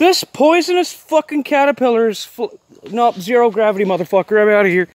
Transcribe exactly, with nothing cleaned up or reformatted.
This poisonous fucking caterpillar is... No, zero gravity, motherfucker. I'm out of here.